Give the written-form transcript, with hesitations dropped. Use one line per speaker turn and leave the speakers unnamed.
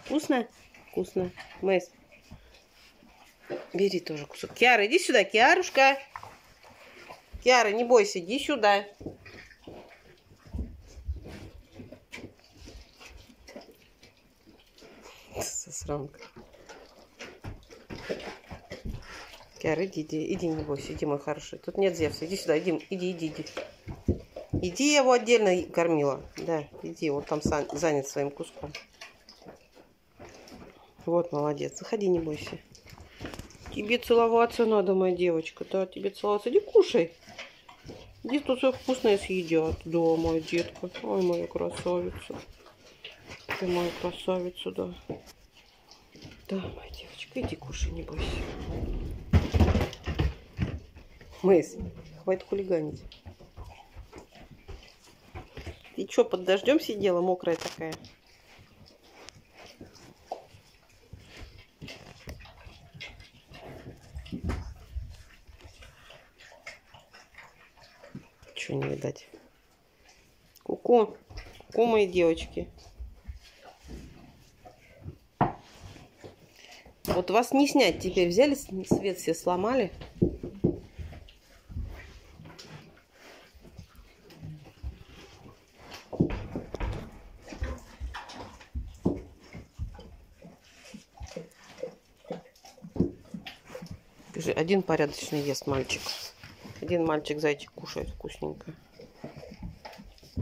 Вкусно? Вкусно. Мэйс, бери тоже кусок. Киара, иди сюда, Киарушка. Киара, не бойся, иди сюда. Сосранка. Киара, иди, не бойся, иди, мой хороший. Тут нет Зевса, иди сюда, иди. Иди, я его отдельно кормила. Да, иди, вот там занят своим куском. Вот, молодец. Заходи, не бойся. Тебе целоваться надо, моя девочка. Да, тебе целоваться. Иди кушай. Иди, тут все вкусное съедят. Да, моя детка. Ой, моя красавица. Ты моя красавица, да. Да, моя девочка, иди кушай, не бойся. Мэйс, хватит хулиганить. Ты что, под дождем сидела, мокрая такая? Чего не видать? Ку-ку, мои девочки. Вот вас не снять теперь. Взяли, свет все сломали. Один порядочный ест мальчик. Один мальчик-зайчик кушает вкусненько.